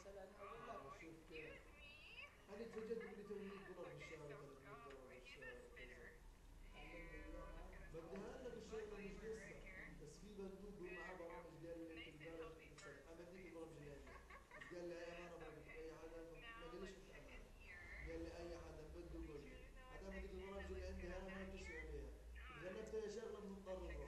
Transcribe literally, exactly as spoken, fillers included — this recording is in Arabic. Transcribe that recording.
مثلا هقول لك. اه شوف كيف. انا اتفاجئت بقول لي ثمانمية دولار بالشهر و300 دولار بالشهر وكذا. تعلمني اياها بديها لك وعلمني. الشغله مش قصه. بس في بندوب معاه برامج قال لي انت البرامج مثلا انا بديك البرامج اللي عندي. بس قال لي اي امانه بركتك اي حدا انه ما قاليش انت امانه. قال لي اي حدا بده قول لي. حتى بديك البرامج اللي عندي انا ما بتشتغل عليها. اذا بدك اي شغله بنضطر نروح.